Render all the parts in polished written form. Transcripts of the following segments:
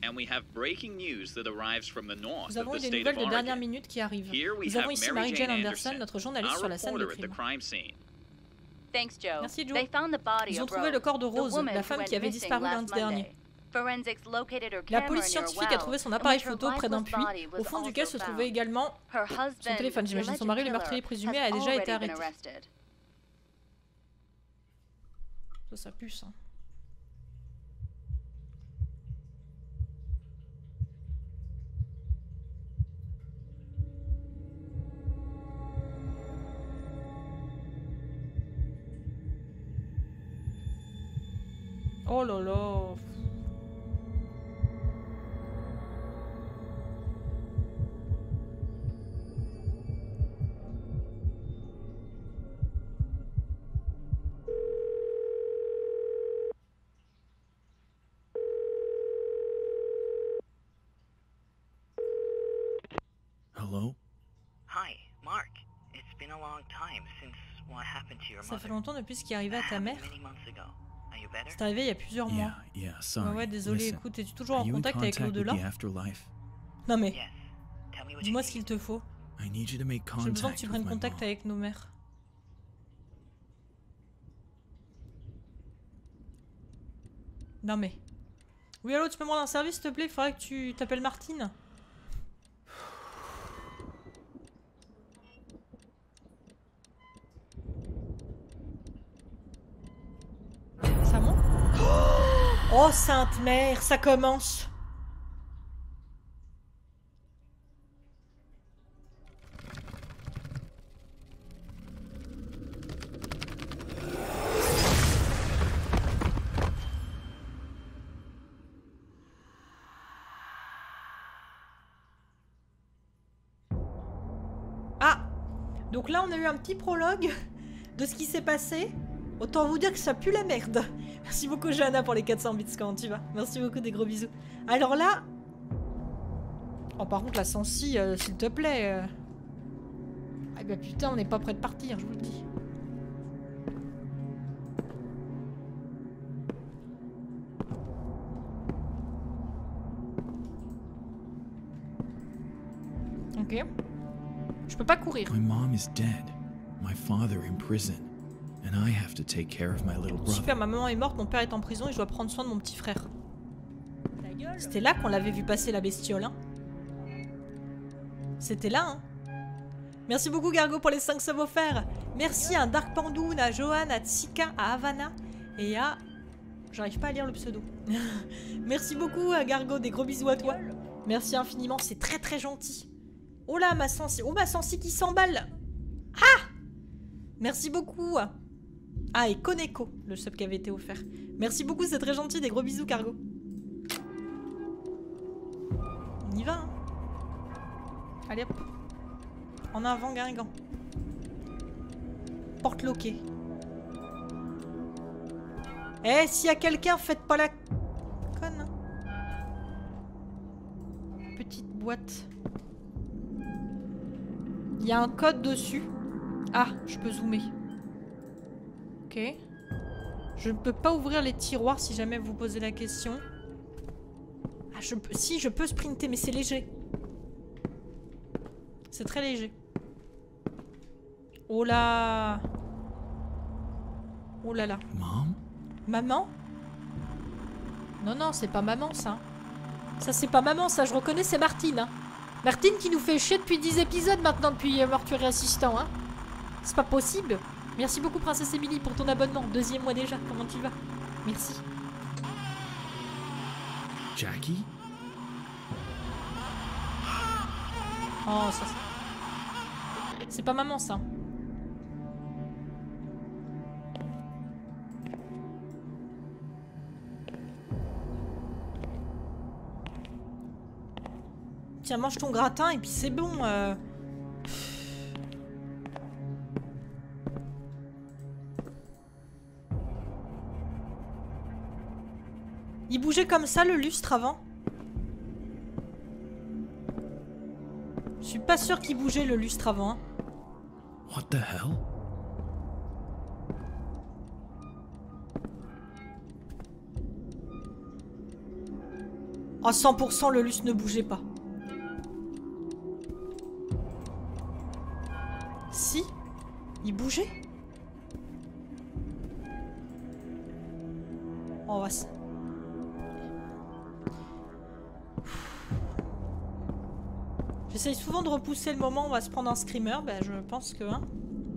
And we have breaking news that arrives from the north Nous of avons the eu des state nouvelles of de dernière Oregon. minute qui arrivent. Here we Nous avons have ici Mary Mary Jane Jane Anderson, Anderson, notre journaliste our sur la scène de reporter at the crime. crime scene. Thanks, Joe. Merci, Joe. They found the body Ils ont of trouvé le Rose, corps de the Rose, woman la who femme went qui avait missing disparu last lundi dernier. Monday. Forensics located her La camera police near a scientifique a well, trouvé son in appareil which her photo près d'un lifeless puits, body was au fond also duquel se found. trouvait également Her son husband, téléphone. J'imagine the son mari, le alleged meurtrier killer, présumé, has a déjà été already been arrêté. arrested. Ça pue, ça. Oh là là. Hello? Hi, Mark. It's been a long time since what happened to your Ça fait mother. longtemps depuis ce qui est arrivé à ta mère. Many months ago. Are you better? C'est arrivé il y a plusieurs mois. Yeah, sorry. Ouais, désolé, Listen, écoute, es-tu toujours are en you in contact avec contact with l'au-delà? the afterlife? Non mais, Yes. Tell me what you dis-moi ce need. qu'il te faut. I need you to make J'ai besoin que contact tu with prennes my contact mom. avec nos mères. Non mais... Oui, allô, tu peux me rendre un service, s'il te plaît? Il faudrait que tu t'appelles Martine. Ça monte? Oh, Sainte Mère, ça commence. Ah! Donc là, on a eu un petit prologue de ce qui s'est passé. Autant vous dire que ça pue la merde. Merci beaucoup, Johanna, pour les 400 bits. Comment tu vas? Merci beaucoup, des gros bisous. Alors là... Oh, par contre, la Sensi, s'il te plaît. Ah bah putain, on n'est pas prêt de partir, je vous le dis. Ok. Je peux pas courir. My mom is dead. My father in prison. And I have to take care of my little brother. Super, ma maman est morte, mon père est en prison et je dois prendre soin de mon petit frère. C'était là qu'on l'avait vu passer, la bestiole, hein. C'était là, hein. Merci beaucoup, Gargo, pour les 5 subs offerts. Merci à Dark Pandoun, à Johan, à Tsika, à Havana et à... J'arrive pas à lire le pseudo. Merci beaucoup, à Gargo, des gros bisous à toi. Merci infiniment, c'est très très gentil. Oh là, ma Sensi. Oh, ma Sensi qui s'emballe. Ah! Merci beaucoup. Ah, et Koneko, le sub qui avait été offert. Merci beaucoup, c'est très gentil. Des gros bisous, Cargo. On y va, hein. Allez hop. En avant, Guingamp. Porte loquée. Eh, s'il y a quelqu'un, faites pas la conne. Hein. Petite boîte. Il y a un code dessus. Ah, je peux zoomer. Ok. Je ne peux pas ouvrir les tiroirs si jamais vous posez la question. Ah, si, je peux sprinter, mais c'est léger. C'est très léger. Oh là. Oh là là. Mom? Maman? Non, non, c'est pas maman, ça. Ça, c'est pas maman, ça, je reconnais, c'est Martine. Hein. Martine qui nous fait chier depuis 10 épisodes maintenant, depuis Mortuaire Assistant. Hein. C'est pas possible. Merci beaucoup, Princesse Emily, pour ton abonnement. 2e mois déjà, comment tu vas? Merci. Jackie? Oh, ça... C'est pas maman, ça. Tiens, mange ton gratin et puis c'est bon. Il bougeait comme ça le lustre avant? Je suis pas sûre qu'il bougeait le lustre avant. Hein. What the hell? À 100% le lustre ne bougeait pas. Si, il bougeait. On va se... J'essaye souvent de repousser le moment où on va se prendre un screamer. Ben, je pense que... Hein.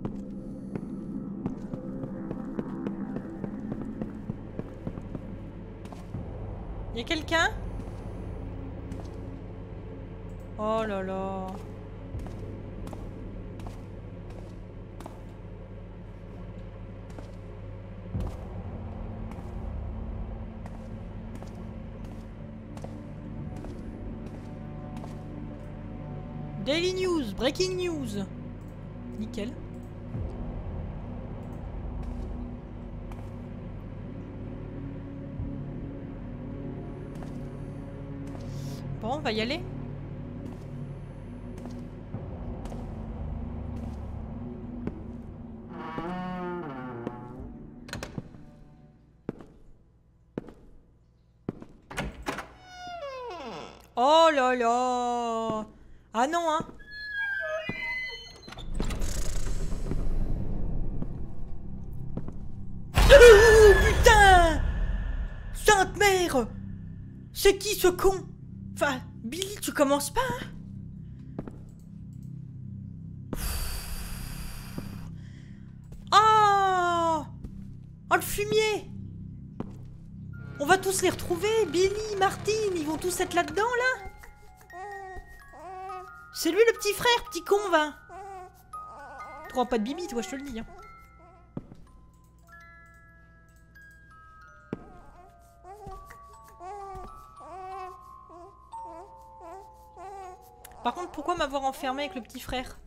Y'a quelqu'un? Oh là là. Daily News, Breaking News. Nickel. Bon, on va y aller. Oh là là. Ah non, hein. Oh, putain. Sainte mère. C'est qui ce con? Enfin, Billy, tu commences pas, hein? Oh! Oh, le fumier! On va tous les retrouver, Billy, Martine, ils vont tous être là-dedans, là? C'est lui le petit frère, petit con, va! Tu crois pas de Bibi, toi, je te le dis, hein. Par contre, pourquoi m'avoir enfermé avec le petit frère?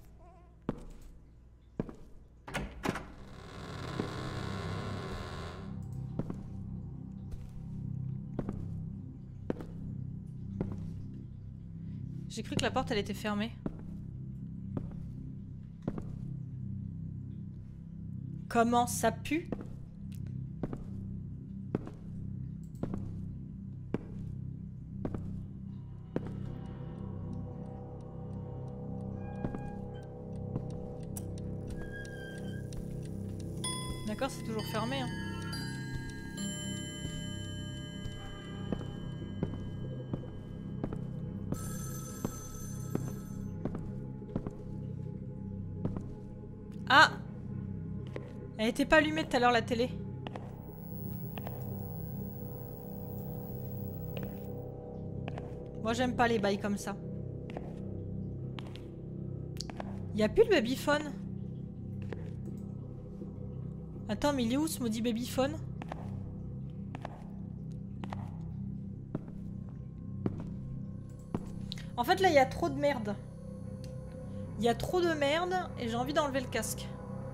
J'ai cru que la porte, elle était fermée. Comment ça pue? D'accord, c'est toujours fermé, hein. Ah! Elle était pas allumée tout à l'heure, la télé. Moi, j'aime pas les bails comme ça. Y a plus le babyphone. Attends, mais il est où ce maudit babyphone? En fait, là, il y a trop de merde. Il y a trop de merde et j'ai envie d'enlever le casque.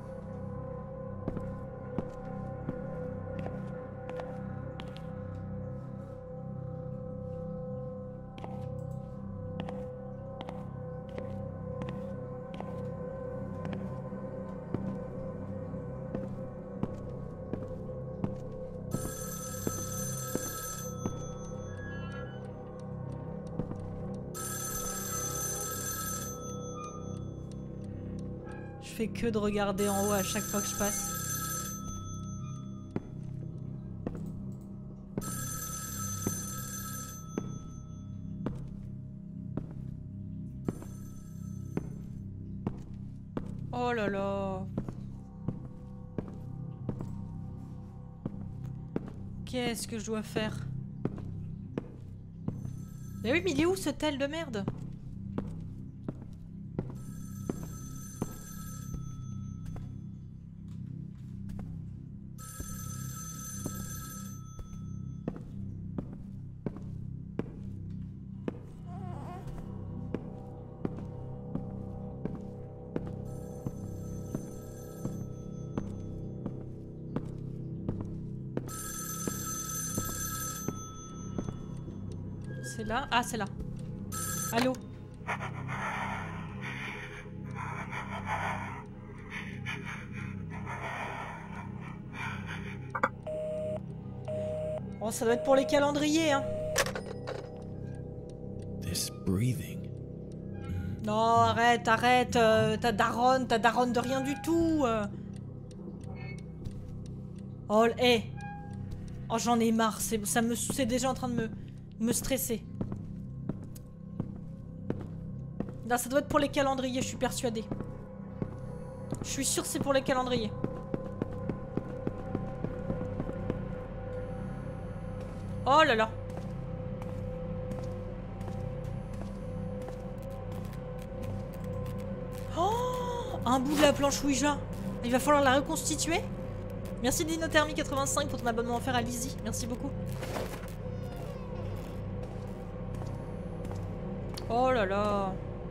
Je fais que de regarder en haut à chaque fois que je passe. Oh là là. Qu'est-ce que je dois faire? Mais oui, mais il est où ce tel de merde? C'est là? Ah, c'est là. Allô? Oh, ça doit être pour les calendriers, hein. this breathing. Non, arrête, arrête. Ta daronne de rien du tout. Oh, hé. Oh, j'en ai marre. C'est déjà en train de me stresser. Là, ça doit être pour les calendriers, je suis persuadée. Je suis sûre que c'est pour les calendriers. Oh là là. Oh, un bout de la planche Ouija. Il va falloir la reconstituer. Merci Dinothermie85 pour ton abonnement offert à Lizzie. Merci beaucoup. Oh là là.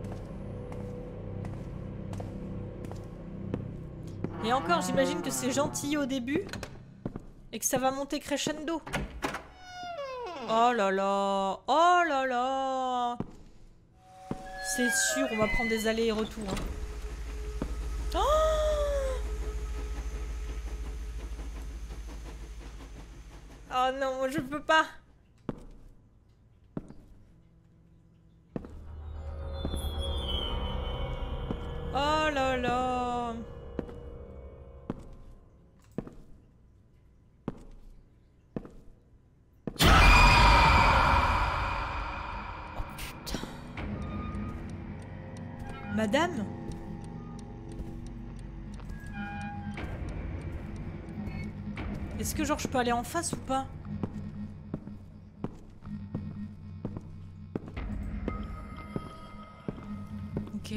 Et encore, j'imagine que c'est gentil au début et que ça va monter crescendo. Oh là là. Oh là là. C'est sûr, on va prendre des allers et retours. Hein. Oh non, je peux pas. Oh là là. Madame? Est-ce que genre je peux aller en face ou pas? Ok.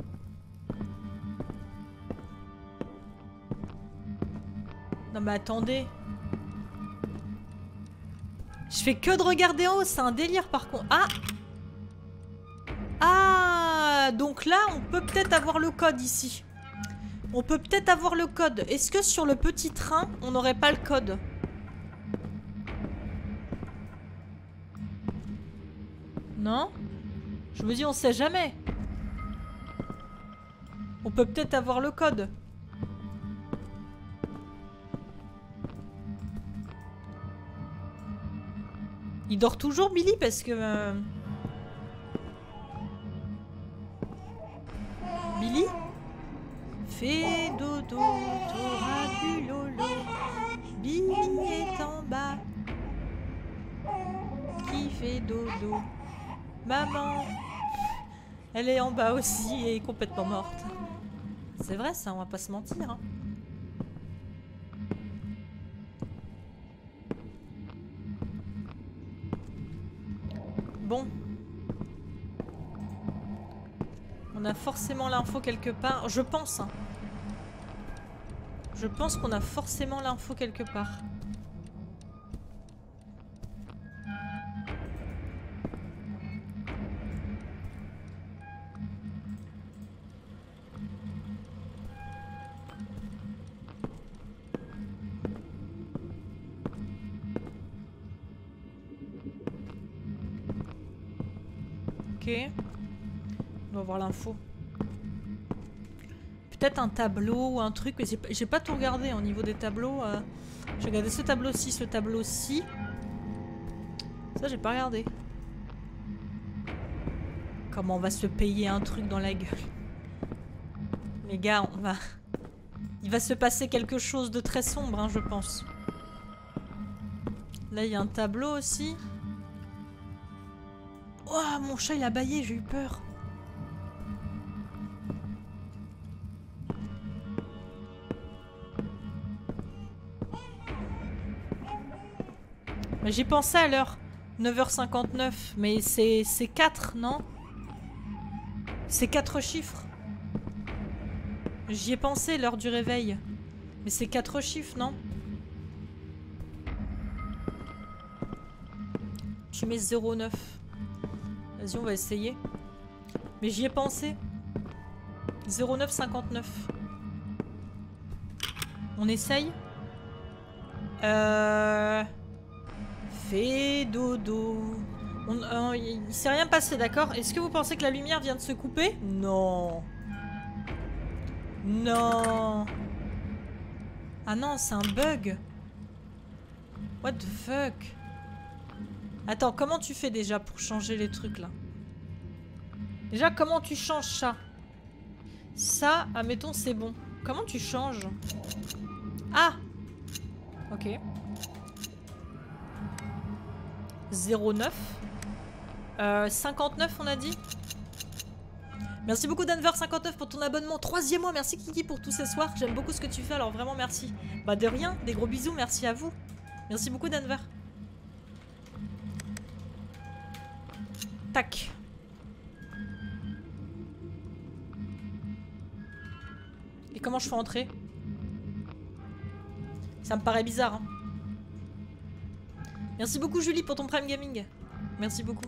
Non mais attendez. Je fais que de regarder en haut, c'est un délire par contre. Ah! Ah! Donc là, on peut peut-être avoir le code ici. On peut peut-être avoir le code. Est-ce que sur le petit train, on n'aurait pas le code? Non? Je me dis, on sait jamais. On peut peut-être avoir le code. Il dort toujours, Billy, parce que... Billy? Fais dodo, t'auras du lolo. Billy est en bas. Qui fait dodo? Maman. Elle est en bas aussi et est complètement morte. C'est vrai ça, on va pas se mentir. Hein. Bon. On a forcément l'info quelque part. Je pense. Hein. Je pense qu'on a forcément l'info quelque part. Ok. On doit avoir l'info. Peut-être un tableau ou un truc, mais j'ai pas tout regardé au niveau des tableaux. J'ai regardé ce tableau-ci, ce tableau-ci. Ça, j'ai pas regardé. Comment on va se payer un truc dans la gueule? Les gars, on va... Il va se passer quelque chose de très sombre, hein, je pense. Là, il y a un tableau aussi. Oh, mon chat, il a bâillé, j'ai eu peur. J'ai pensé à l'heure. 9h59. Mais c'est 4, non? C'est 4 chiffres. J'y ai pensé, l'heure du réveil. Mais c'est 4 chiffres, non? Tu mets 0,9. Vas-y, on va essayer. Mais j'y ai pensé. 0,959. On essaye? Fais dodo. Il s'est rien passé, d'accord? Est-ce que vous pensez que la lumière vient de se couper? Non. Non. Ah non, c'est un bug. What the fuck? Attends, comment tu fais déjà pour changer les trucs là? Déjà, comment tu changes ça? Ça, admettons, c'est bon. Comment tu changes? Ah! Ok. 09. 59, on a dit? Merci beaucoup Danver59 pour ton abonnement. 3e mois, merci Kiki pour tous ces soirs. J'aime beaucoup ce que tu fais, alors vraiment merci. Bah de rien, des gros bisous, merci à vous. Merci beaucoup Danver. Tac. Et comment je fais entrer? Ça me paraît bizarre. Hein. Merci beaucoup Julie pour ton Prime Gaming. Merci beaucoup.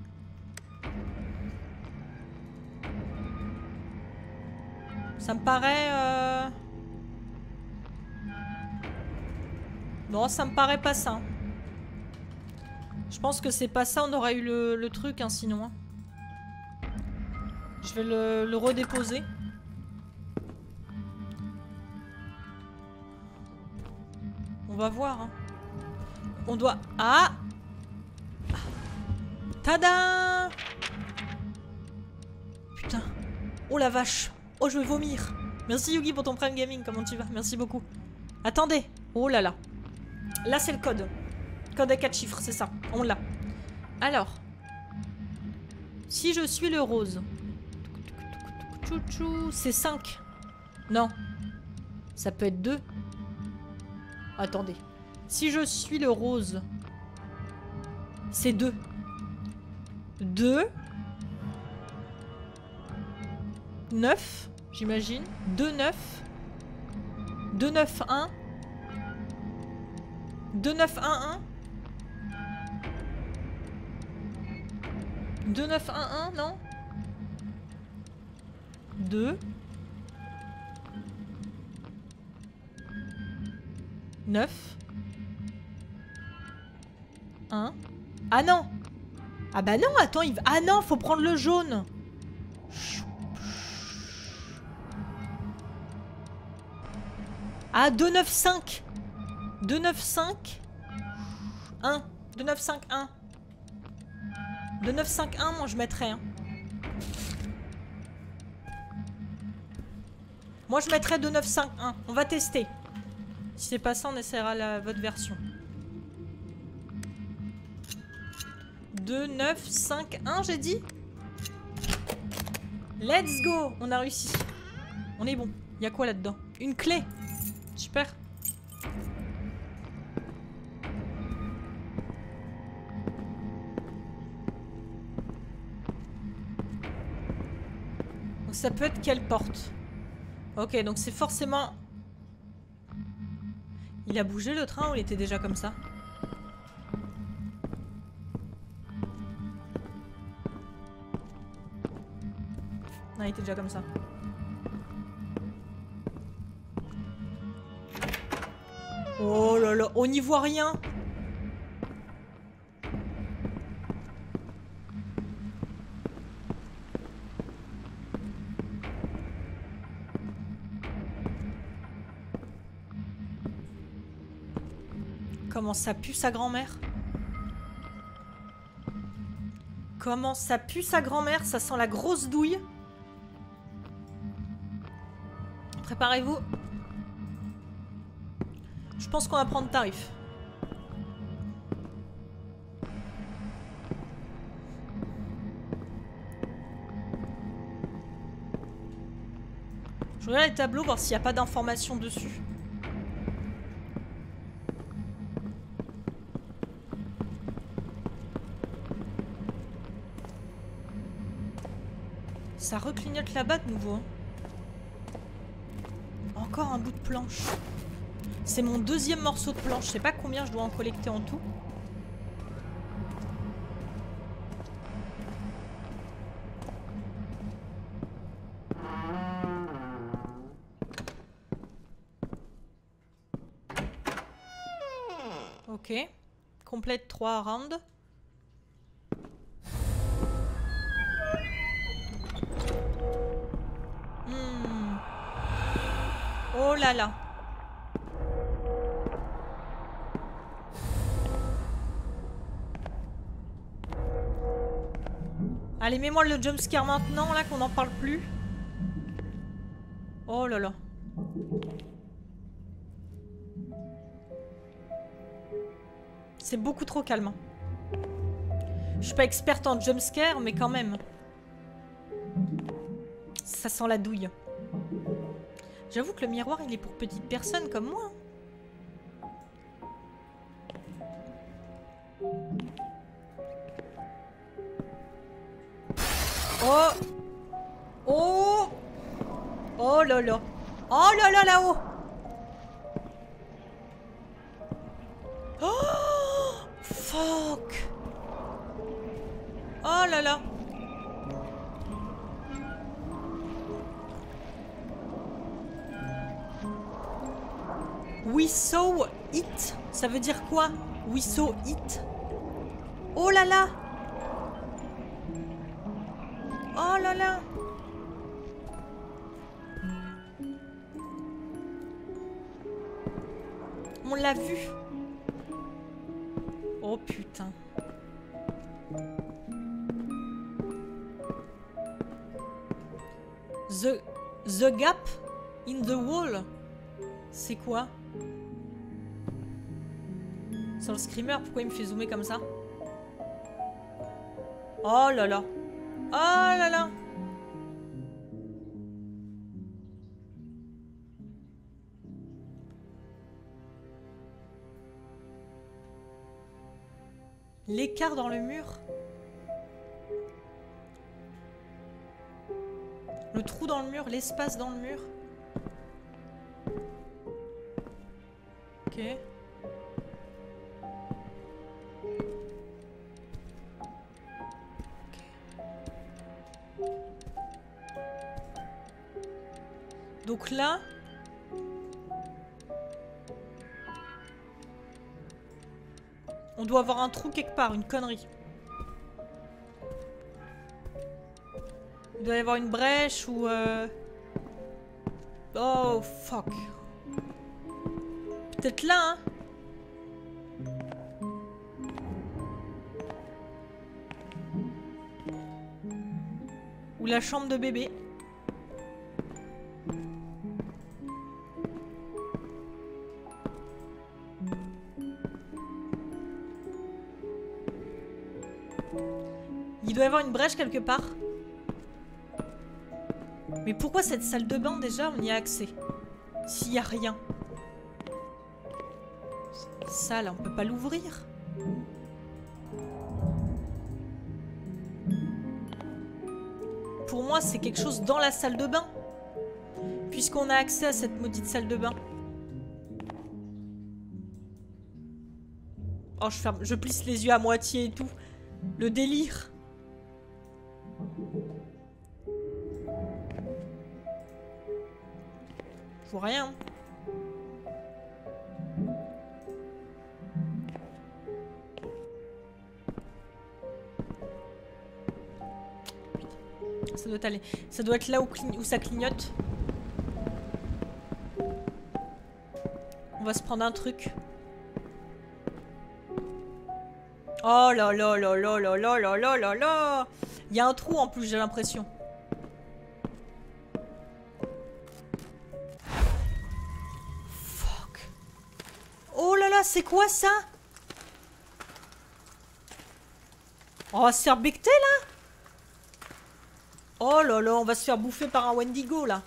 Ça me paraît... Non, ça me paraît pas ça. Je pense que c'est pas ça, on aurait eu le truc, hein, sinon. Hein. Je vais le redéposer. On va voir. Hein. On doit... Ah! Tada! Putain. Oh la vache. Oh, je vais vomir. Merci Yugi pour ton Prime Gaming. Comment tu vas? Merci beaucoup. Attendez. Oh là là. Là, c'est le code. Code à 4 chiffres, c'est ça. On l'a. Alors. Si je suis le rose. C'est 5. Non. Ça peut être 2. Attendez. Si je suis le rose. C'est 2. 2. 9. J'imagine. 2, 9. 2, 9, 1. 2, 9, 1, 1. 2, 9, 1, 1, non? 2. 9. 1. Ah non! Ah bah non, attends, il... Ah non, faut prendre le jaune! Ah, 2, 9, 5. 2, 9, 5. 1. 2, 9, 5, 1. 2, 9, 5, 1, moi je mettrais. Hein. Moi je mettrais 2, 9, 5, 1. On va tester. Si c'est pas ça, on essaiera votre version. 2, 9, 5, 1, j'ai dit. Let's go! On a réussi. On est bon. Il y a quoi là-dedans? Une clé. Super. Donc ça peut être quelle porte? Ok, donc c'est forcément... Il a bougé le train ou il était déjà comme ça? Non, il était déjà comme ça. Oh là là, on n'y voit rien. Comment ça pue sa grand-mère? Comment ça pue sa grand-mère? Ça sent la grosse douille. Préparez-vous. Je pense qu'on va prendre tarif. Je regarde les tableaux, voir s'il n'y a pas d'informations dessus. Ça reclignote là-bas de nouveau. Encore un bout de planche. C'est mon deuxième morceau de planche. Je sais pas combien je dois en collecter en tout. Ok. Complète 3 rounds. Oh là là. Allez, mets-moi le jumpscare maintenant, là, qu'on n'en parle plus. Oh là là. C'est beaucoup trop calme. Je suis pas experte en jumpscare, mais quand même. Ça sent la douille. J'avoue que le miroir, il est pour petites personnes comme moi. Oh! Oh! Oh là là! Oh là là là-haut! Oh! Fuck! Oh là là! We saw it. Ça veut dire quoi? We saw it. Oh là là! Oh là là! On l'a vu. Oh putain. The gap in the wall. C'est quoi? Sur le screamer, pourquoi il me fait zoomer comme ça? Oh là là. Oh là là. L'écart dans le mur. Le trou dans le mur, l'espace dans le mur. Ok. Donc là... on doit avoir un trou quelque part, une connerie. Il doit y avoir une brèche ou... Oh, fuck. Peut-être là, hein. Ou la chambre de bébé. Il doit y avoir une brèche quelque part. Mais pourquoi cette salle de bain déjà on y a accès? S'il y a rien. Ça là on peut pas l'ouvrir. Pour moi c'est quelque chose dans la salle de bain. Puisqu'on a accès à cette maudite salle de bain. Oh je plisse les yeux à moitié et tout. Le délire. Je vois rien. Ça doit aller. Ça doit être là où ça clignote. On va se prendre un truc. Oh là là là là là là là là là là. Il y a un trou en plus, j'ai l'impression. Fuck. Oh là là, c'est quoi ça? On va se faire becter là? Oh là là, on va se faire bouffer par un Wendigo là.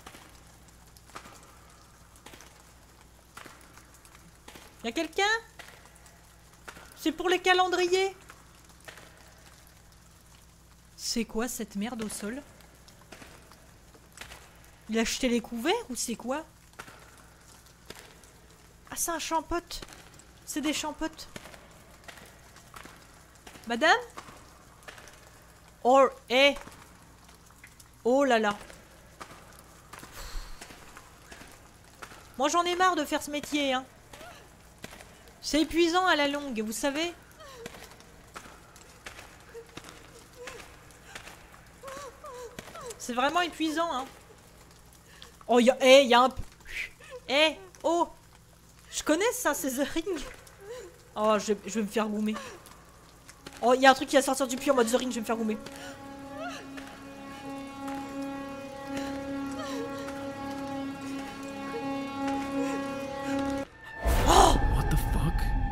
Y'a quelqu'un? C'est pour les calendriers. C'est quoi cette merde au sol? Il a acheté les couverts ou c'est quoi? Ah c'est un champote. C'est des champotes. Madame? Oh, eh. Oh là là. Moi j'en ai marre de faire ce métier hein. C'est épuisant à la longue, vous savez. C'est vraiment épuisant, hein. Oh, y a un... Oh. Je connais ça, c'est The Ring. Oh, je vais me faire goumer. Oh, il y a un truc qui va sortir du puits en mode The Ring, je vais me faire goumer.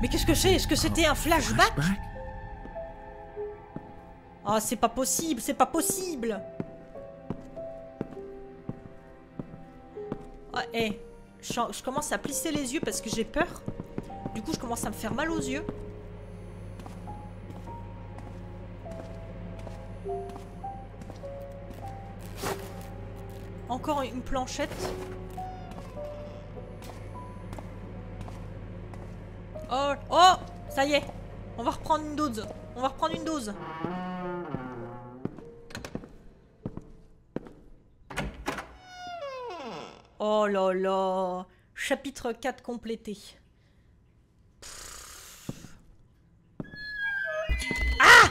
Mais qu'est-ce que c'est? Est-ce que c'était un flashback? Oh, c'est pas possible, c'est pas possible. Oh, hey, je commence à plisser les yeux parce que j'ai peur. Du coup, je commence à me faire mal aux yeux. Encore une planchette. Oh, oh, ça y est. On va reprendre une dose. On va reprendre une dose. Oh là là. Chapitre 4 complété. Ah!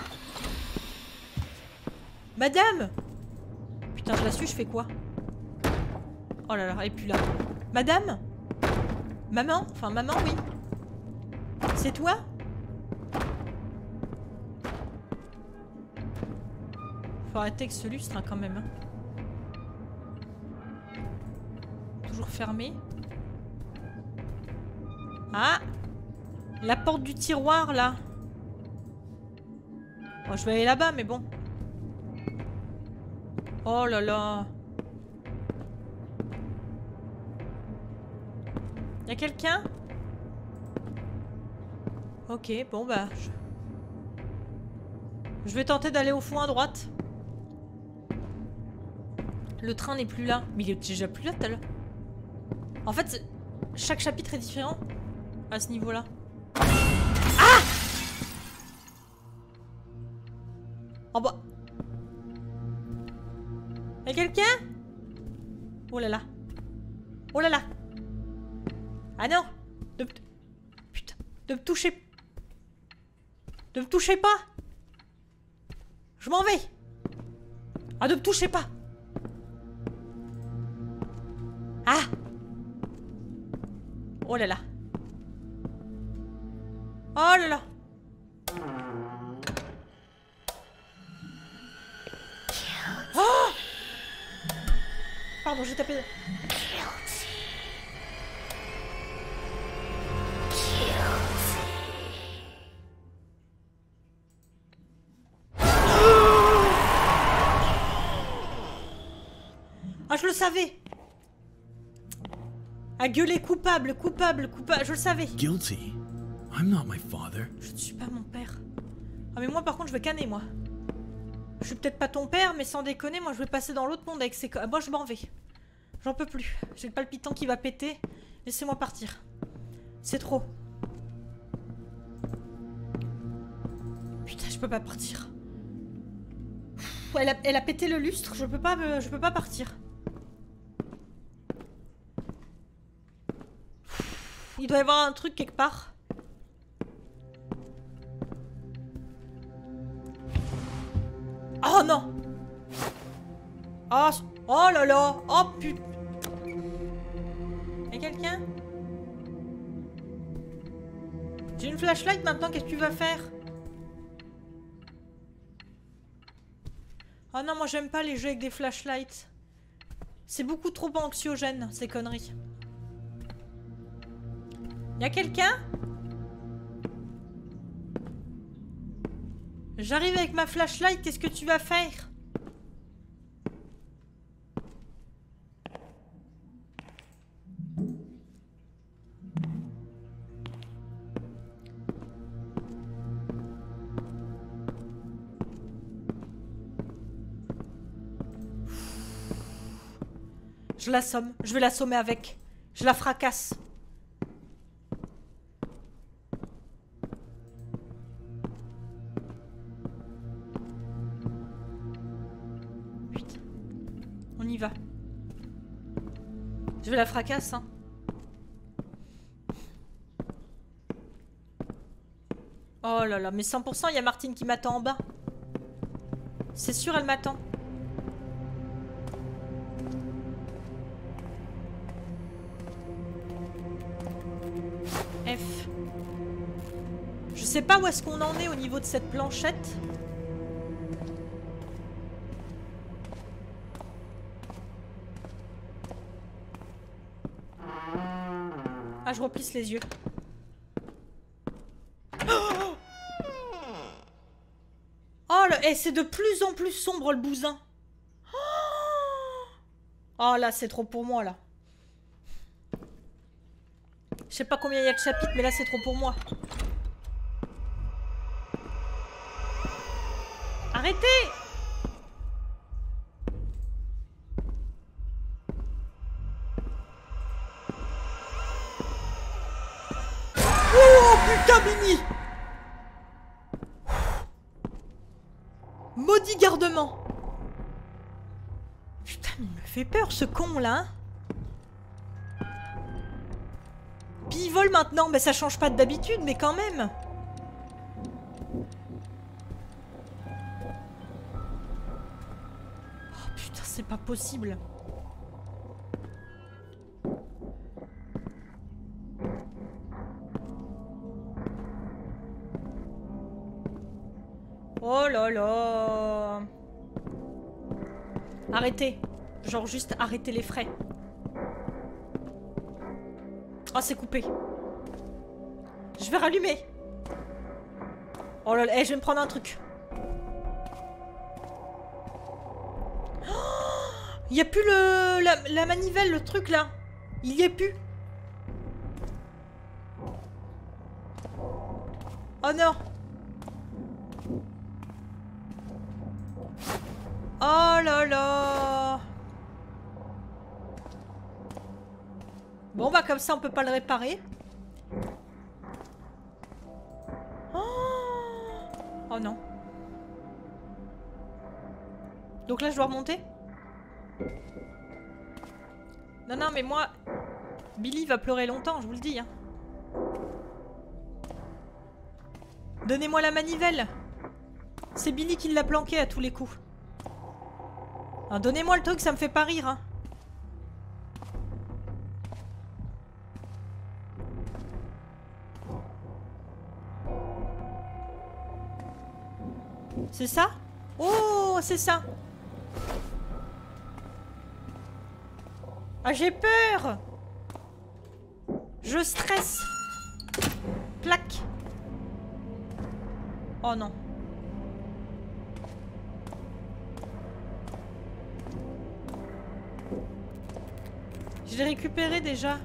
Madame! Putain, je la suis, je fais quoi? Oh là là, elle est plus là. Madame? Maman? Enfin, maman, oui. C'est toi? Faut arrêter avec ce lustre, hein, quand même. Hein. Toujours fermé. Ah! La porte du tiroir, là. Oh, je vais aller là-bas, mais bon. Oh là là. Y'a quelqu'un? Ok, bon bah... Je vais tenter d'aller au fond à droite. Le train n'est plus là. Mais il est déjà plus là tout à l'heure. En fait, chaque chapitre est différent à ce niveau-là. Ah! En bas. Y'a quelqu'un? Oh là là. Oh là là. Ah non. Putain. De me toucher. Ne me touchez pas. Je m'en vais. Ah, ne me touchez pas. Ah. Oh là là. Oh là là. Oh! Pardon, j'ai tapé. Ah, je le savais. À gueuler coupable, coupable, coupable, je le savais. Guilty. I'm not my father. Je ne suis pas mon père. Ah mais moi par contre je vais canner moi. Je suis peut-être pas ton père mais sans déconner moi je vais passer dans l'autre monde avec ces... Moi je m'en vais. J'en peux plus. J'ai le palpitant qui va péter. Laissez-moi partir. C'est trop. Putain je peux pas partir. Elle a pété le lustre, je peux pas partir. Il doit y avoir un truc quelque part. Oh non! Oh, oh là là! Oh putain! Y'a quelqu'un? J'ai une flashlight maintenant, qu'est-ce que tu vas faire? Oh non, moi j'aime pas les jeux avec des flashlights. C'est beaucoup trop anxiogène, ces conneries. Y'a quelqu'un? J'arrive avec ma flashlight, qu'est-ce que tu vas faire? Je l'assomme, je vais l'assommer avec. Je la fracasse. Putain. On y va. Je vais la fracasse, hein. Oh là là, mais 100%, il y a Martine qui m'attend en bas. C'est sûr, elle m'attend. F. Je sais pas où est-ce qu'on en est au niveau de cette planchette. Ah, je replisse les yeux. Oh, c'est de plus en plus sombre le bousin. Oh là, c'est trop pour moi là. Je sais pas combien il y a de chapitres, mais là c'est trop pour moi. Arrêtez! Oh putain, Mini! Maudit gardement! Putain, mais il me fait peur ce con là, hein. Puis il vole maintenant, mais ça change pas d'habitude, mais quand même. Oh putain, c'est pas possible. Oh là là. Arrêtez. Genre juste arrêtez les frais. Oh, c'est coupé. Je vais rallumer. Oh là là, je vais me prendre un truc. Il n'y a plus la manivelle, le truc là. Il y est plus. Oh non. Oh là là. Bon bah comme ça on peut pas le réparer. Oh non. Donc là je dois remonter? Non non mais moi Billy va pleurer longtemps, je vous le dis hein. Donnez-moi la manivelle. C'est Billy qui l'a planqué à tous les coups. Donnez-moi le truc, ça me fait pas rire hein. C'est ça? Oh, c'est ça. Ah, j'ai peur. Je stresse. Plaque. Oh non. Je l'ai récupéré déjà.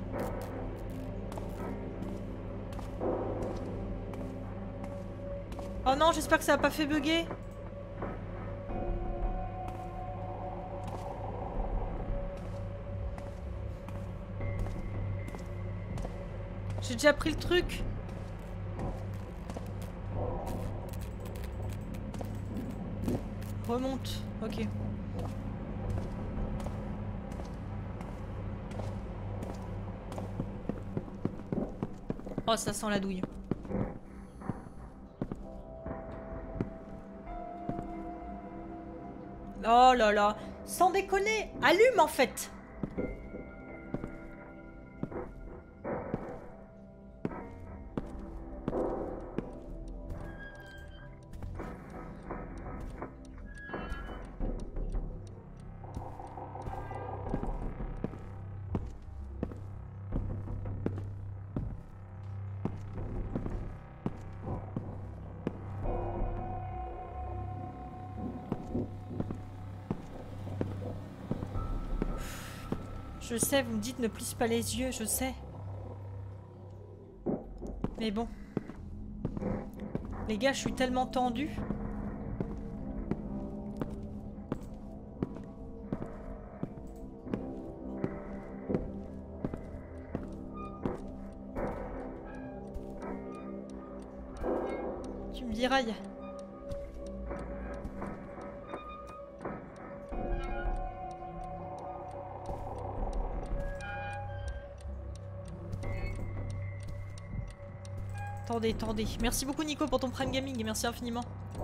Oh non, j'espère que ça n'a pas fait bugger. J'ai déjà pris le truc. Remonte, ok. Oh, ça sent la douille. Oh là là, sans déconner, allume en fait. Je sais, vous me dites ne plisse pas les yeux, je sais. Mais bon. Les gars, je suis tellement tendue. Tu me diras, Attendez, attendez. Merci beaucoup Nico pour ton Prime Gaming et merci infiniment.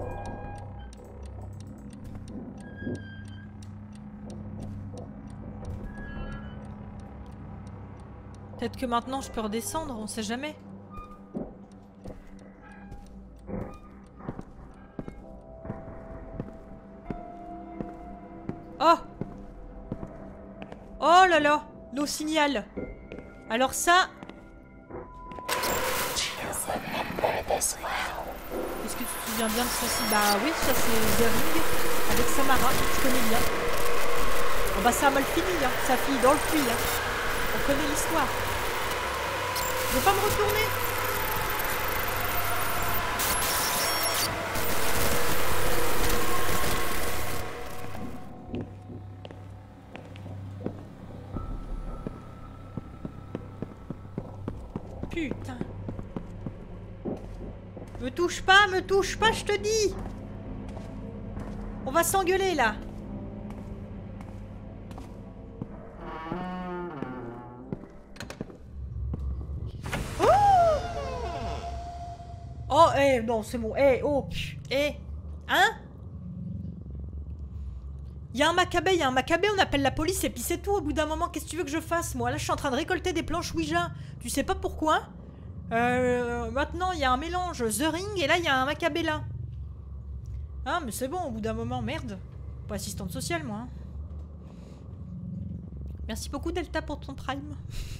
Peut-être que maintenant je peux redescendre, on sait jamais. Oh! Oh là là! Nos signal! Alors ça... Qu'est-ce Est-ce que tu te souviens bien de ceci? Bah oui, ça c'est The Ring avec Samara, je connais bien. Oh bah ça a mal fini, hein. Ça finit dans le puits. Hein. On connaît l'histoire. Je veux pas me retourner. Putain. Me touche pas, je te dis. On va s'engueuler là. Oh, oh non, c'est bon. Oh, hein? Il y a un macabé, on appelle la police et puis c'est tout. Au bout d'un moment, qu'est-ce que tu veux que je fasse, moi? Là, je suis en train de récolter des planches Ouija. Tu sais pas pourquoi? Maintenant, il y a un mélange The Ring et là, il y a un macabé là. Ah, mais c'est bon, au bout d'un moment, merde. Pas assistante sociale, moi. Hein. Merci beaucoup, Delta, pour ton prime.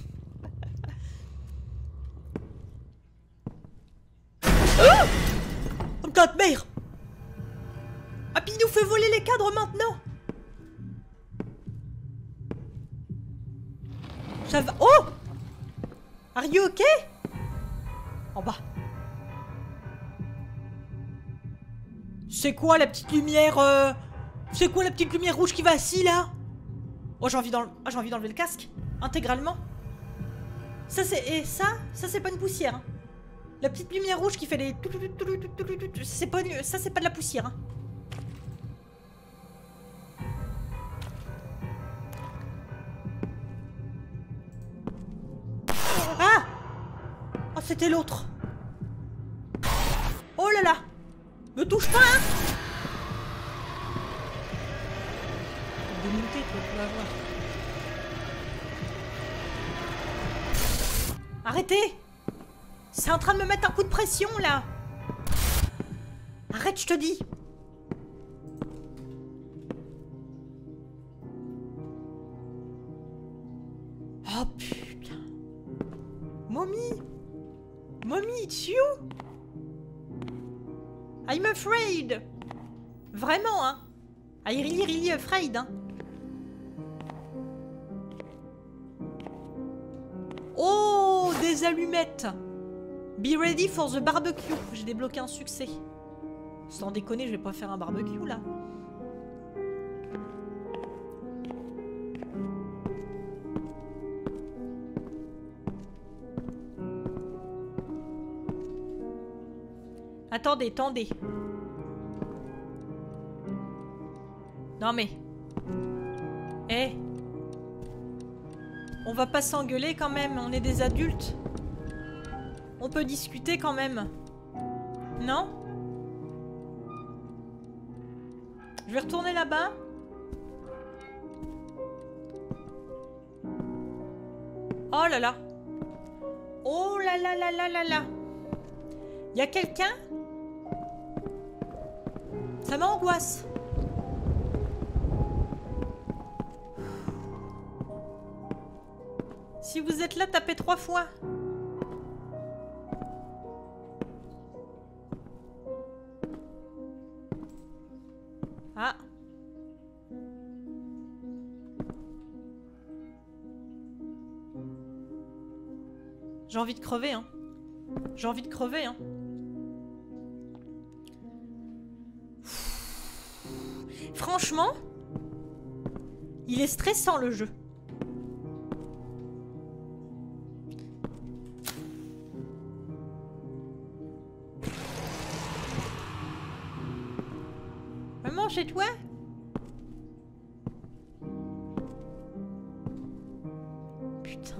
Oh god, merde. Ah, puis il nous fait voler les cadres maintenant. Ça va... Oh! Are you okay? En bas. C'est quoi la petite lumière C'est quoi la petite lumière rouge qui va assis là? Oh, j'ai envie d'enlever le casque intégralement. Ça c'est... Et ça c'est pas une poussière. Hein. La petite lumière rouge qui fait les... C'est pas une... Ça c'est pas de la poussière. Hein. Ah! Oh, c'était l'autre. Oh là là! Me touche pas, hein! Démonté, toi, tu vas voir. Arrêtez! C'est en train de me mettre un coup de pression, là! Arrête, je te dis! Oh, putain! Mommy! Mommy, it's you? I'm afraid! Vraiment, hein? I really afraid, hein? Oh, des allumettes! Be ready for the barbecue. J'ai débloqué un succès. Sans déconner, je vais pas faire un barbecue, là. Attendez, attendez. Non mais... On va pas s'engueuler quand même, on est des adultes. On peut discuter quand même. Non? Je vais retourner là-bas. Oh là là. Oh là là là là là là. Y a quelqu'un? Ça m'angoisse. Si vous êtes là, tapez 3 fois. Ah. J'ai envie de crever, hein. J'ai envie de crever, hein. Franchement, il est stressant le jeu. Maman, chez toi? Putain.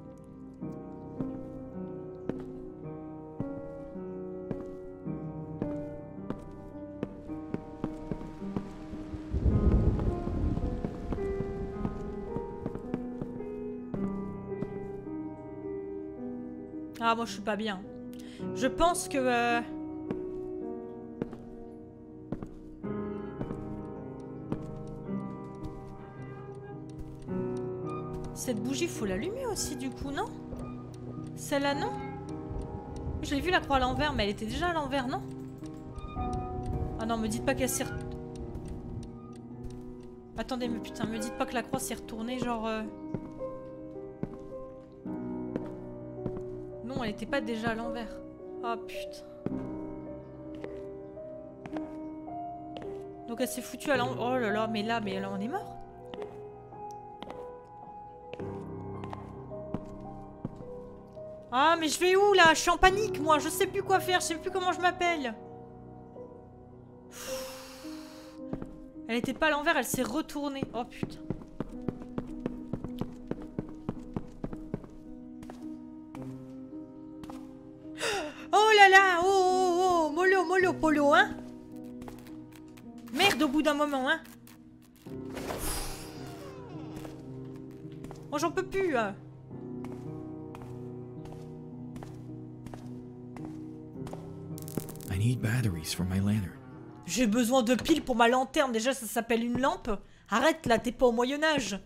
Ah, moi je suis pas bien. Je pense que... Cette bougie, faut l'allumer aussi du coup, non? Celle-là, non? Je l'ai vu la croix à l'envers, mais elle était déjà à l'envers, non? non, me dites pas qu'elle s'est... Attendez, mais putain, me dites pas que la croix s'est retournée, genre... Non, elle était pas déjà à l'envers. Oh putain. Donc elle s'est foutue à l'envers. Oh là là, mais là on est mort. Ah, mais je vais où là? Je suis en panique, moi. Je sais plus quoi faire. Je sais plus comment je m'appelle. Elle était pas à l'envers, elle s'est retournée. Oh putain. Oh là là. Oh oh oh. Mollo, mollo, polo, hein. Merde au bout d'un moment, hein. Oh, j'en peux plus. I need batteries for my lantern. J'ai besoin de piles pour ma lanterne. Déjà, ça s'appelle une lampe. Arrête, là, t'es pas au Moyen-Âge.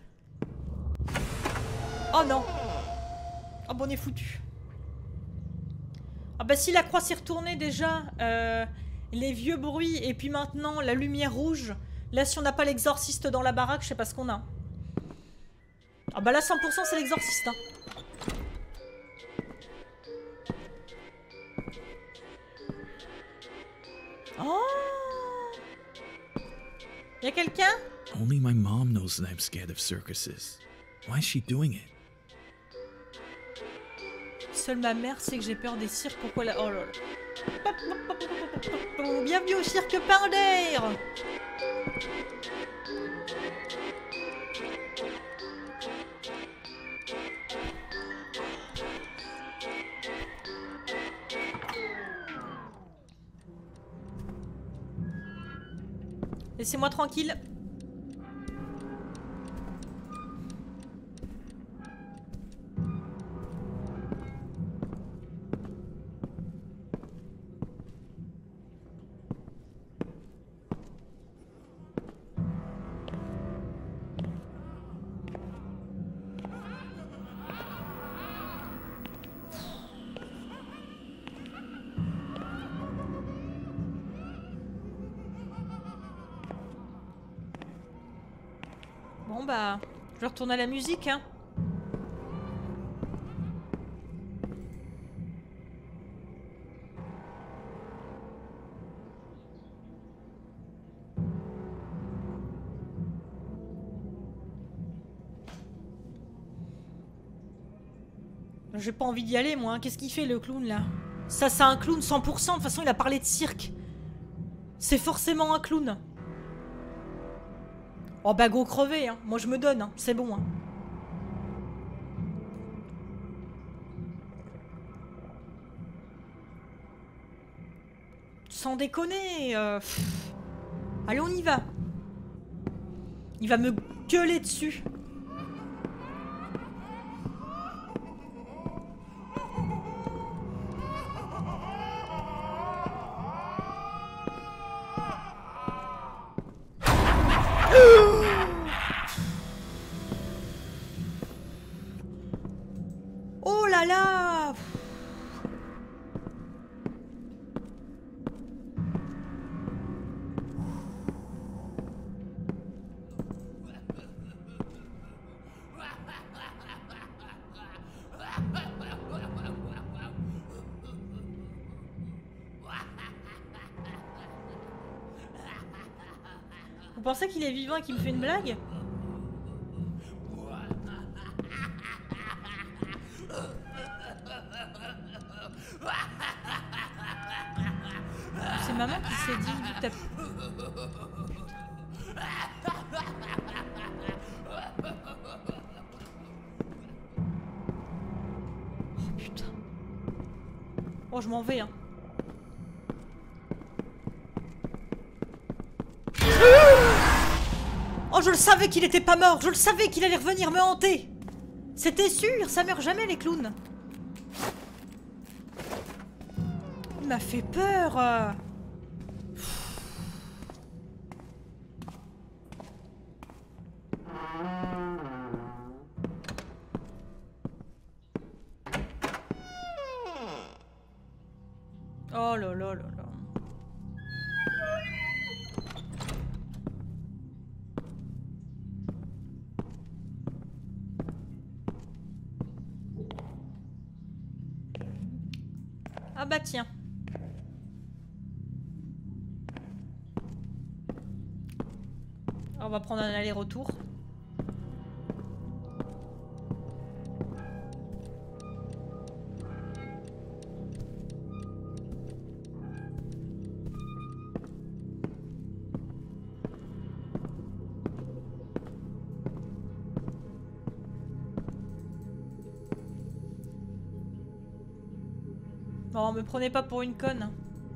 Oh non. Oh, bon, on est foutu. Ah bah si la croix s'est retournée déjà, les vieux bruits et puis maintenant la lumière rouge. Là, si on n'a pas l'exorciste dans la baraque, je sais pas ce qu'on a. Ah bah là, 100% c'est l'exorciste, hein. Oh! Y'a quelqu'un? Only my mom knows that I'm scared of circuses. Why is she doing it? Seule ma mère sait que j'ai peur des cirques. Pourquoi la... Oh là là. Bienvenue au cirque Pinder. Laissez-moi tranquille. Bon bah, je retourne à la musique, hein. J'ai pas envie d'y aller, moi. Hein. Qu'est-ce qu'il fait, le clown, là? Ça, c'est un clown 100%. De toute façon, il a parlé de cirque. C'est forcément un clown. Oh bah go crever, hein. Moi je me donne, hein. C'est bon. Hein. Sans déconner. Allez, on y va. Il va me gueuler dessus. Oh là là! Vous pensez qu'il est vivant et qu'il me fait une blague? C'est maman qui s'est dit vu que t'as... Oh putain. Oh je m'en vais hein. Oh je le savais qu'il était pas mort. Je le savais qu'il allait revenir me hanter. C'était sûr, ça meurt jamais les clowns. Il m'a fait peur. Oh là là là là. Ah bah tiens. On va prendre un aller-retour. Bon, me prenez pas pour une conne.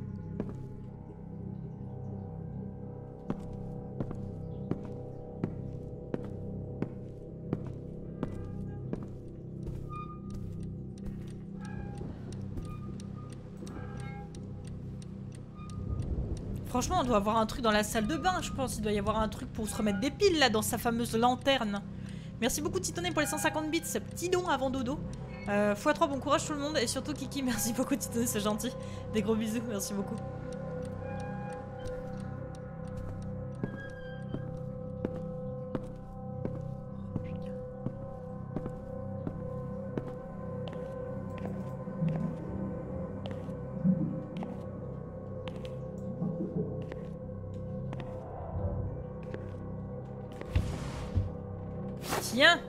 Franchement, on doit avoir un truc dans la salle de bain, je pense. Il doit y avoir un truc pour se remettre des piles, là, dans sa fameuse lanterne. Merci beaucoup, Titoné, pour les 150 bits. Ce petit don avant dodo. x3, bon courage tout le monde. Et surtout, Kiki, merci beaucoup, Titoné, c'est gentil. Des gros bisous, merci beaucoup. Tiens.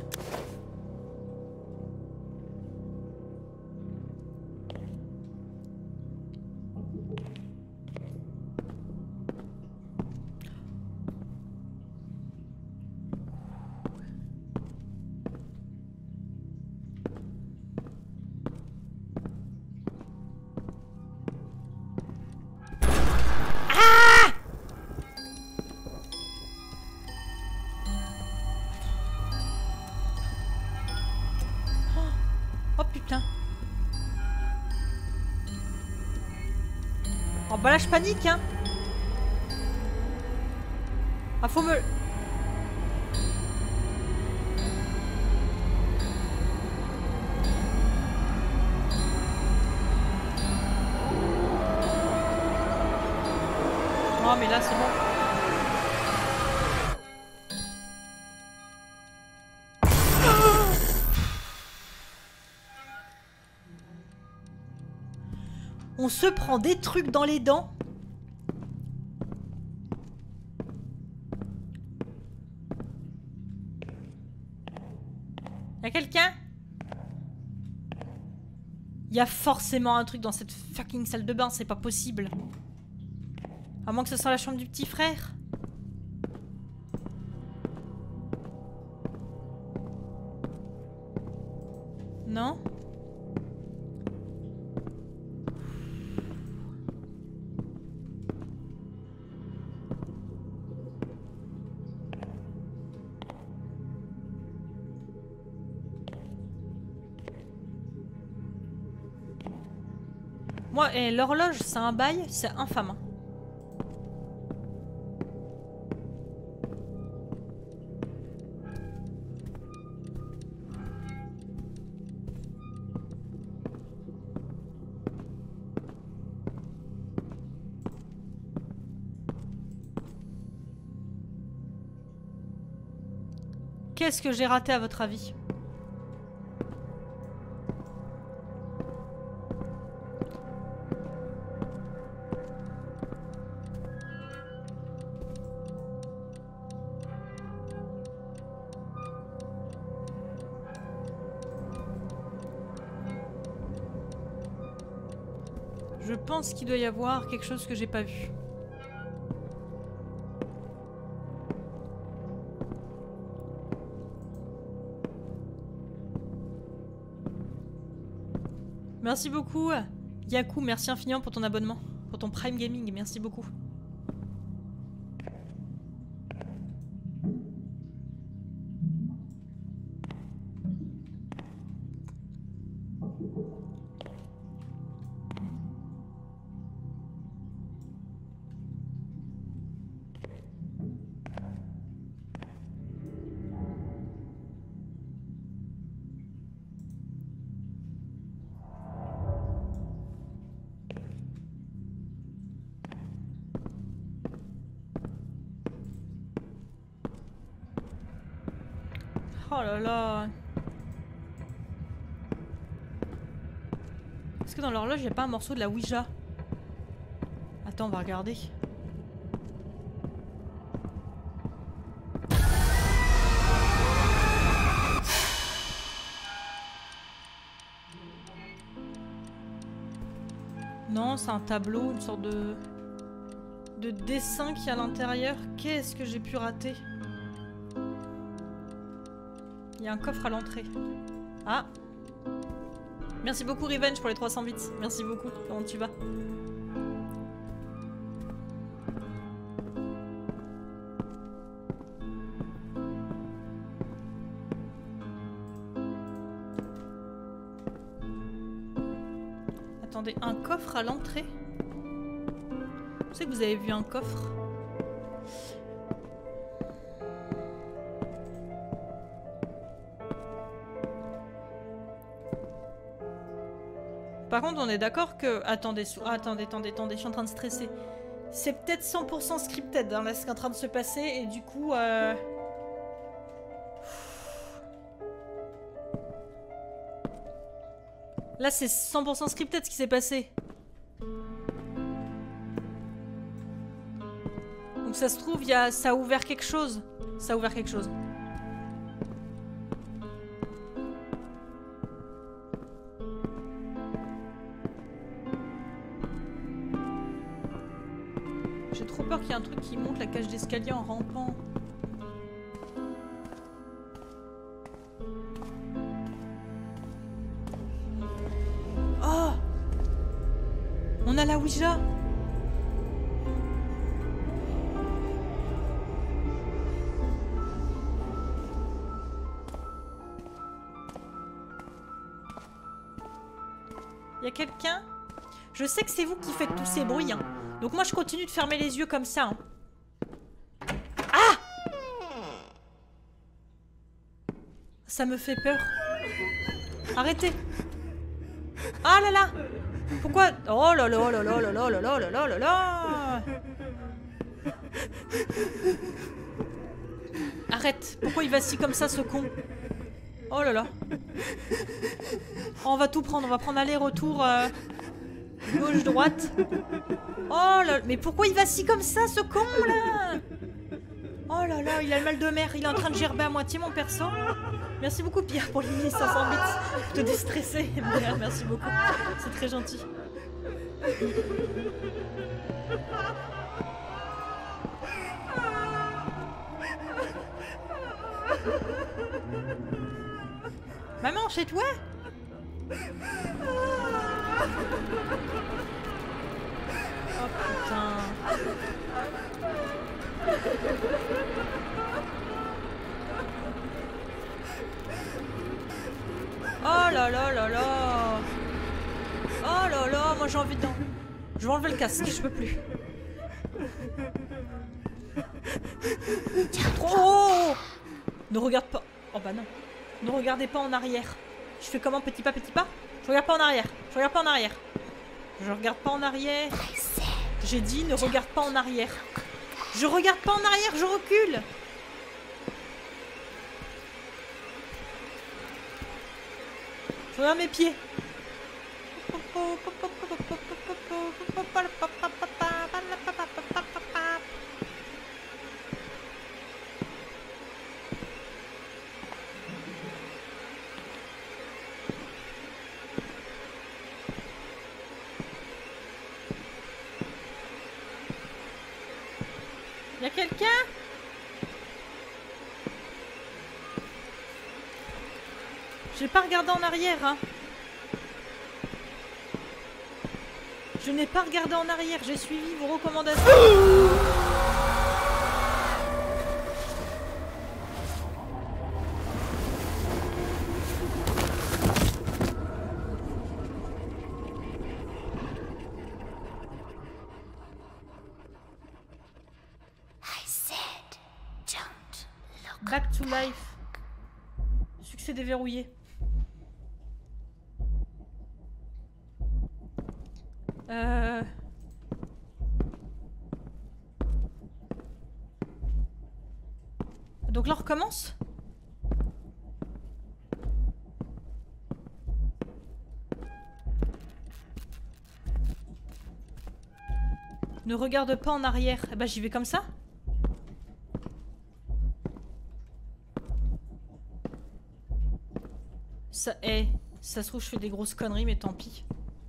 Oh putain. Oh bah là je panique hein. Ah faut me... Oh mais là c'est bon. On se prend des trucs dans les dents. Y'a quelqu'un? Y'a forcément un truc dans cette fucking salle de bain, c'est pas possible. À moins que ce soit la chambre du petit frère. Non? Moi, et l'horloge, c'est un bail, c'est infâme. Hein. Qu'est-ce que j'ai raté à votre avis? Je pense qu'il doit y avoir quelque chose que j'ai pas vu. Merci beaucoup, Yaku, merci infiniment pour ton abonnement, pour ton Prime Gaming, merci beaucoup. Oh là là. que dans l'horloge, il n'y a pas un morceau de la Ouija? Attends, on va regarder. Non, c'est un tableau, une sorte de dessin qui est à l'intérieur. Qu'est-ce que j'ai pu rater? Il y a un coffre à l'entrée. Ah! Merci beaucoup Revenge pour les 300 bits. Merci beaucoup. Comment tu vas? Attendez, un coffre à l'entrée? Je sais que vous avez vu un coffre. Par contre, on est d'accord que... Attendez, attendez, je suis en train de stresser. C'est peut-être 100% scripted, hein, là, ce qui est en train de se passer, et du coup... Là, c'est 100% scripted ce qui s'est passé. Donc ça se trouve, ça a ouvert quelque chose. Ça a ouvert quelque chose. J'ai trop peur qu'il y ait un truc qui monte la cage d'escalier en rampant. Oh! On a la Ouija! Y a quelqu'un? Je sais que c'est vous qui faites tous ces bruits, hein. Donc moi je continue de fermer les yeux comme ça. Hein. Ah! Ça me fait peur. Arrêtez. Ah là là! Pourquoi? Oh là là là là là là là là là là là! Arrête! Pourquoi il vacille comme ça ce con? Oh là là! Oh, on va tout prendre, on va prendre aller-retour gauche-droite. Oh là, mais pourquoi il vacille comme ça ce con là? Oh là là, il a le mal de mer, il est en train de gerber à moitié mon perso. Merci beaucoup Pierre pour les 1500 bits. Je te déstressais, MDR, merci beaucoup. C'est très gentil. Maman, chez toi? Oh putain. Oh là là là là. Oh là là, moi j'ai envie de... Je vais enlever le casque, je peux plus. Oh! Ne regarde pas. Oh bah non. Ne regardez pas en arrière. Je fais comment, petit pas, petit pas? Je regarde pas en arrière. Je regarde pas en arrière. Je regarde pas en arrière. J'ai dit ne regarde pas en arrière. Je regarde pas en arrière, je recule. Je regarde mes pieds. Y'a quelqu'un? J'ai pas regardé en arrière, hein. Je n'ai pas regardé en arrière, j'ai suivi vos recommandations. Back to life. Succès déverrouillé. Donc là on recommence? Ne regarde pas en arrière. Eh bah j'y vais comme ça. Ça, ça se trouve je fais des grosses conneries mais tant pis.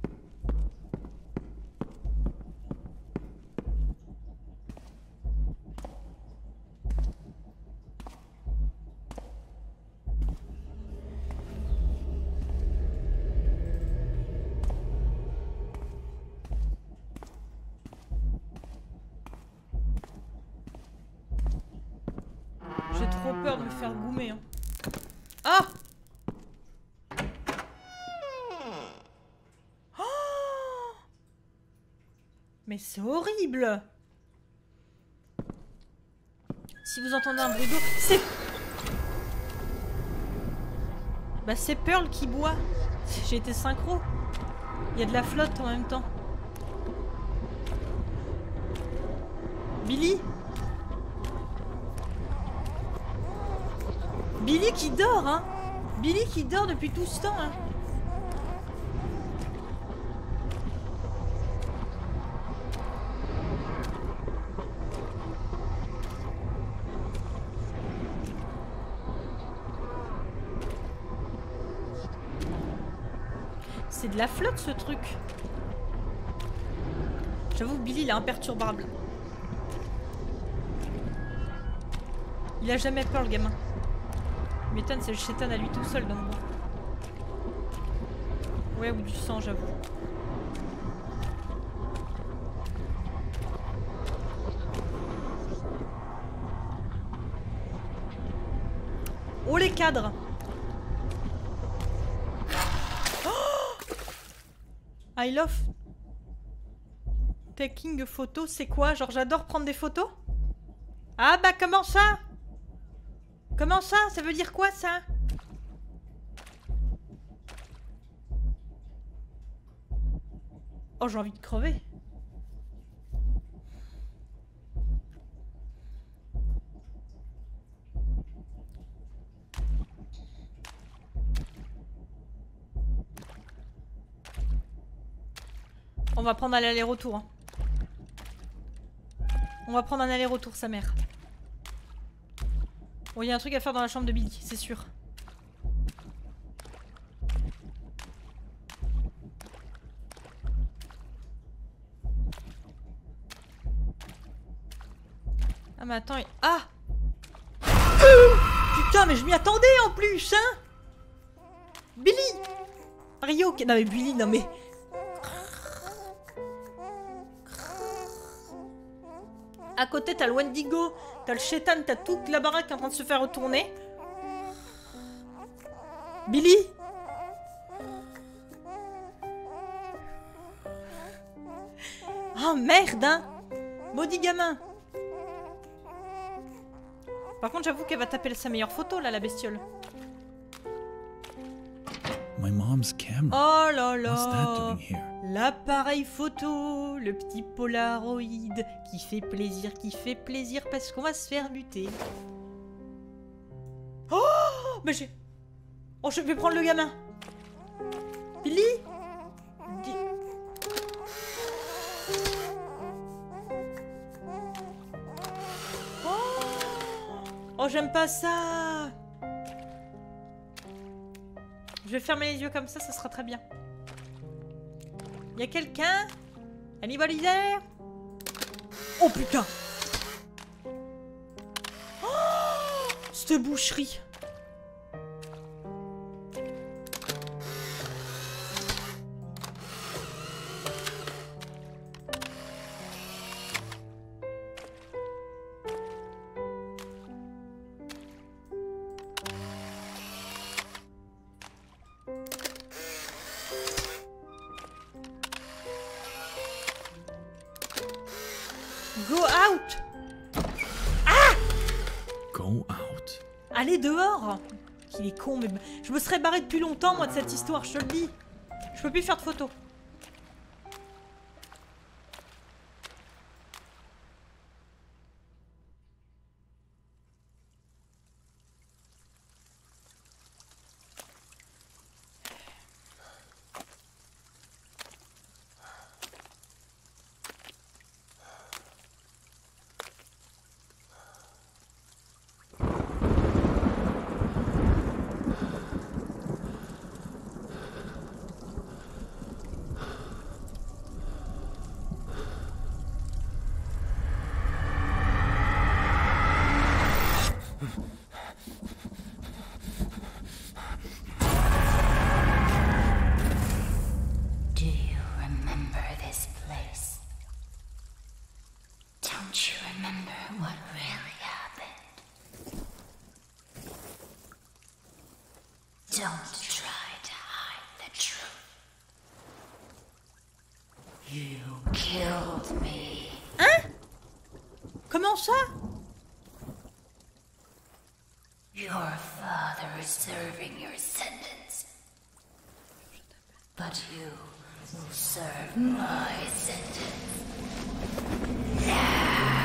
J'ai trop peur de me faire goumer. Hein. Ah! Oh, mais c'est horrible! Si vous entendez un bruit d'eau, c'est... Bah c'est Pearl qui boit. J'ai été synchro. Il y a de la flotte en même temps. Billy? Billy qui dort, hein? Billy qui dort depuis tout ce temps, hein? C'est de la flotte ce truc. J'avoue, Billy il est imperturbable. Il a jamais peur le gamin. M'étonne, c'est le chétan à lui tout seul donc bon. Ouais, ou du sang, j'avoue. Oh les cadres! Oh, I love taking a photo, c'est quoi? Genre j'adore prendre des photos? Ah bah comment ça? Comment ça? Ça veut dire quoi ça? Oh j'ai envie de crever. On va prendre un aller-retour. Hein. On va prendre un aller-retour, sa mère. Bon, il y a un truc à faire dans la chambre de Billy, c'est sûr. Ah mais attends, ah putain, mais je m'y attendais en plus, hein. Billy Rio, non mais Billy, non mais... À côté, t'as le Wendigo, t'as le Chétan, t'as toute la baraque en train de se faire retourner. Billy? Oh merde, hein. Maudit gamin. Par contre, j'avoue qu'elle va taper sa meilleure photo, là, la bestiole. My mom's camera. Oh là What's that là. doing here? L'appareil photo, le petit Polaroid qui fait plaisir parce qu'on va se faire buter. Oh, mais j'ai... Oh, je vais prendre le gamin. Billy? Oh, j'aime pas ça. Je vais fermer les yeux comme ça sera très bien. Y'a quelqu'un? Anybody there? Oh putain! Oh, cette boucherie! Go out! Ah! Go out. Allez dehors! Il est con, mais je me serais barré depuis longtemps, moi, de cette histoire, je te le dis. Je peux plus faire de photos. Don't try to hide the truth. You killed me. Hein? Comment ça? Your father is serving your sentence. But you will serve my sentence. Now.